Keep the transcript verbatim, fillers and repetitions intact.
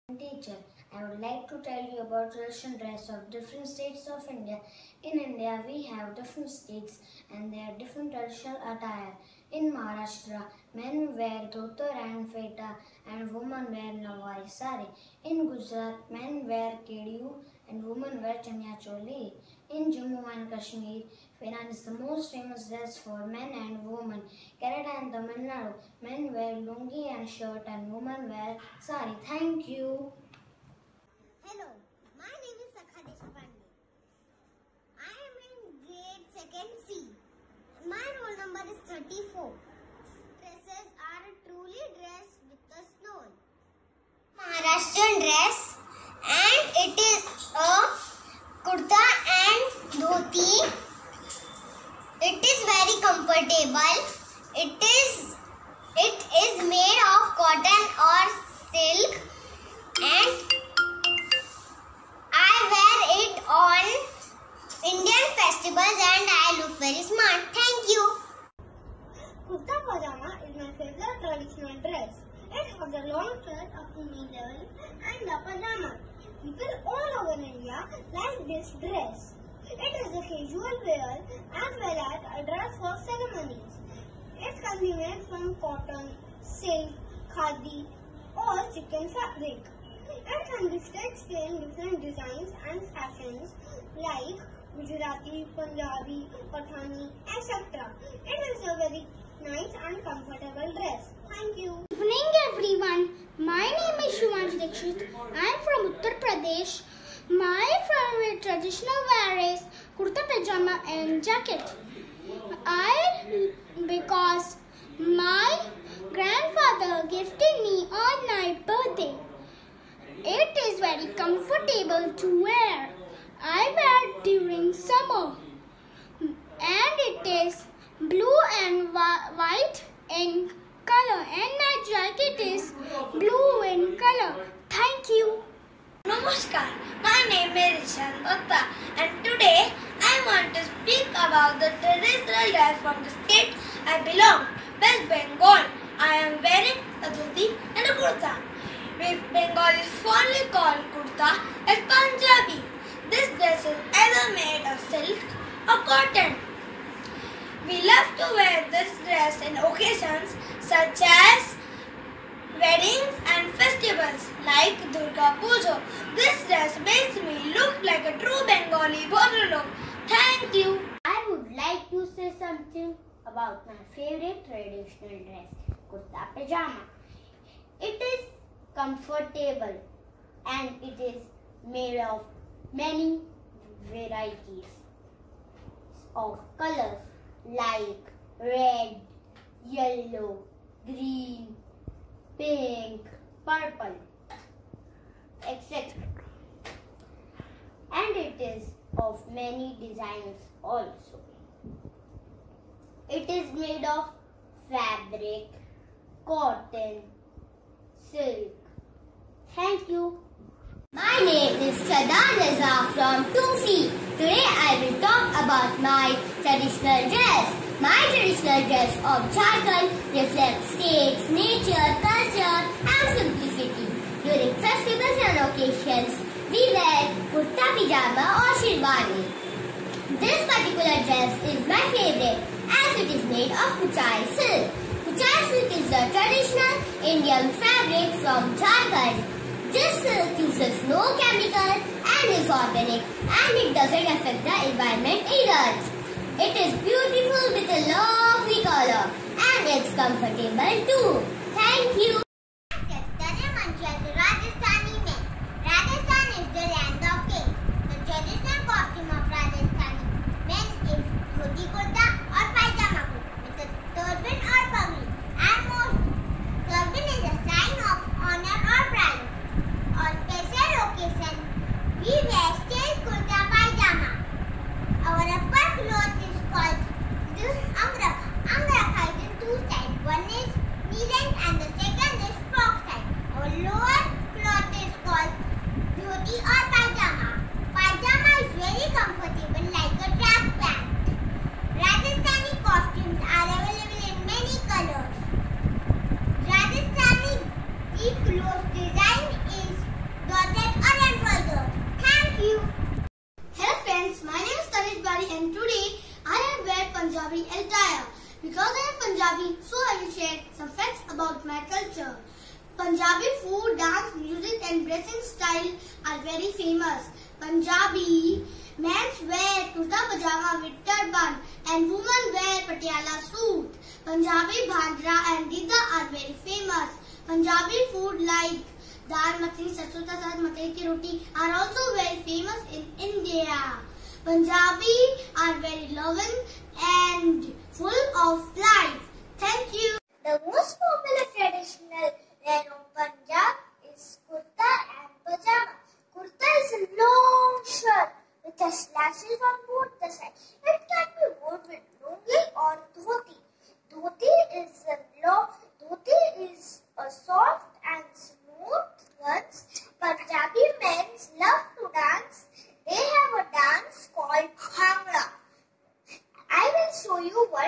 Teacher, I would like to tell you about traditional dress of different states of India. In India, we have different states and their different traditional attire. In Maharashtra, men wear dhotar and feta and women wear nawari sari. In Gujarat, men wear kediyu and women wear chanya choli. In Jammu and Kashmir, Firan is the most famous dress for men and women. Kerala and Tamil Nadu, men wear lungi and shirt and women wear sari. Thank you. Hello, my name is Sakha Deshpande. I am in grade second C. My roll number is thirty-four. Dresses are truly dressed with the snow. Maharashtrian dress, and it is a kurta and dhoti. It is very comfortable. It is it is made of cotton or silk, and I wear it on Indian festivals and I look very smart. Thank you. Kurta pajama is my favorite traditional dress. It has a long shirt up to knee level and a pajama. People all over India like this dress. It is a casual wear as well as a dress for ceremonies. It can be made from cotton, silk, khadi or chicken fabric. It can be stitched in different designs and fashions like Gujarati, Punjabi, Pathani, et cetera. It is a very nice and comfortable dress. Thank you. Good evening everyone. My name is Shumanshi Dikshit. I am from Uttar Pradesh. My favorite traditional wear is kurta pajama and jacket. I because my grandfather gifted me on my birthday. It is very comfortable to wear. I wear during summer and it is blue and white in color and my jacket is blue in color. Thank you. Namaskar, my name is Rishan Datta and today I want to speak about the traditional dress from the state I belong, West Bengal. I am wearing a dhoti and a kurta. Bengal is fondly called kurta as Punjabi. This dress is either made of silk or cotton. We love to wear this dress in occasions such as weddings and festivals like Durga Puja. This dress makes me look like a true Bengali Bhadra. Thank you. I would like to say something about my favorite traditional dress, kurta pajama. It is comfortable and it is made of many varieties of colors like red, yellow, green, pink, purple, et cetera. And it is of many designs also. It is made of fabric, cotton, silk. Thank you. My name is Shada Raza from two C. Today I will talk about my traditional dress. My traditional dress of Jharkhand reflects states, nature, culture and simplicity. During festivals and occasions, we wear kurta pajama or sherwani. This particular dress is my favorite as it is made of kuchai silk. Kuchai silk is the traditional Indian fabric from Jharkhand. This silk uses no chemical and is organic and it doesn't affect the environment either. It is beautiful with a lovely color and it's comfortable too. Thank you. Rajasthan is the land of kings. The traditional costume of Rajasthani men is dhoti kurta or pajama kurta with a turban or pagri. And most turban is a sign of honor or pride. On special occasion, we wear style kurta pajama. Our upper cloth is called the angrakha. Angrakha is in two styles. One is knee-length and the second is frock style. Our lower cloth is called dhoti or pajama. Pajama is very comfortable like a track pant. Rajasthani costumes are available in many colors. Rajasthani clothes design is Punjabi, so I will share some facts about my culture. Punjabi food, dance, music and dressing style are very famous. Punjabi men wear kurta pajama with turban and women wear patiala suit. Punjabi bhangra and gidda are very famous. Punjabi food like dal makhani, sarson ka saag, makai ki roti are also very famous in India. Punjabi are very loving and full of life. Thank you. The most popular traditional wear of Punjab is kurta and pajama. Kurta is a long shirt with a slashes on both the sides. It can be worn with lungi or dhoti. Dhoti is a long, dhoti is a soft and smooth ones. Punjabi men love to dance. They have a dance called bhangra. I will show you one